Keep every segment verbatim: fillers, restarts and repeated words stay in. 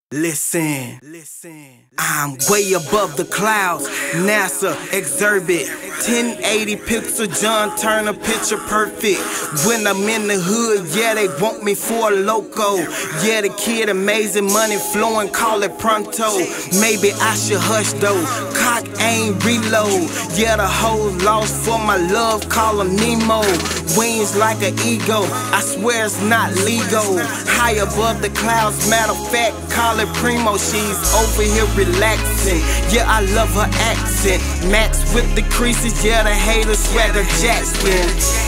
Listen, listen. I'm way above the clouds. NASA exhibit ten eighty pixel John Turner picture perfect. When I'm in the hood, yeah, they want me for a loco. Yeah, the kid amazing, money flowing, call it pronto. Maybe I should hush though. Cock aim, reload. Yeah, the hoes lost for my love, call him Nemo. Wings like an ego, I swear it's not legal. High above the clouds, matter of fact, call it primo. She's over here relaxing. Yeah, I love her accent. Max with the creases, yeah, the haters swagger Jackson.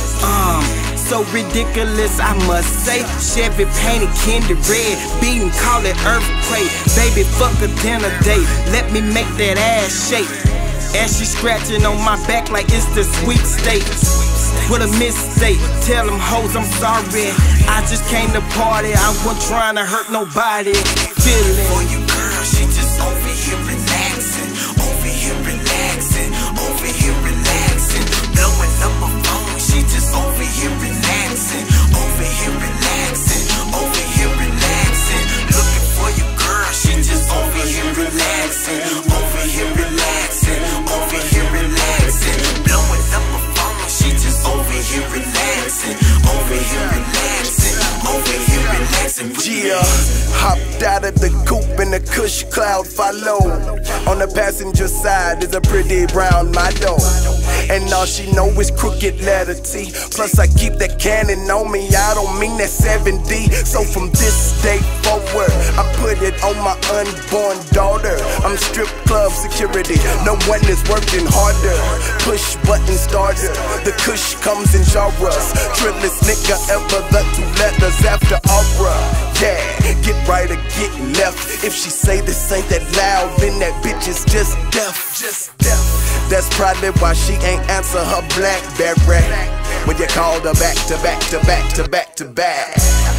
Um, so ridiculous, I must say. Chevy painted candy red, beating, call it earthquake. Baby, fuck a dinner date, let me make that ass shake. As she scratching on my back like it's the sweet state. What a mistake, tell them hoes I'm sorry. I just came to party, I wasn't trying to hurt nobody. Feeling for you, girl, she just over here relaxing, over here relaxing, over here relaxing, blowing up her phone. She just over here relaxing, over here relaxing, over here relaxing. Looking for you, girl, she just over here relaxing, over here relaxing, over here relaxing, blowing up her phone. She just over here relaxing, over here relaxing, over here relaxing. Yeah, hopped out of the coupe and the Kush cloud follow. On the passenger side is a pretty brown Mado, and all she know is crooked letter T. Plus I keep that cannon on me, I don't mean that seven D. So from this day forward, I put it on my unborn daughter. I'm strip club security, no one is working harder. Push button starter, the Kush comes in genres. Trillest nigga ever, the two letters after aura. Yeah, get right or get left. If she say this ain't that loud, then that bitch is just deaf, just deaf. That's probably why she ain't answer her BlackBerry when you called her back to back to back to back to back.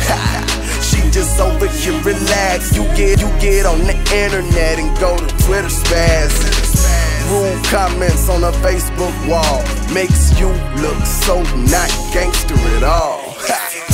She just over here relax. You get you get on the internet and go to Twitter spaz. Rude comments on her Facebook wall makes you look so not gangster at all.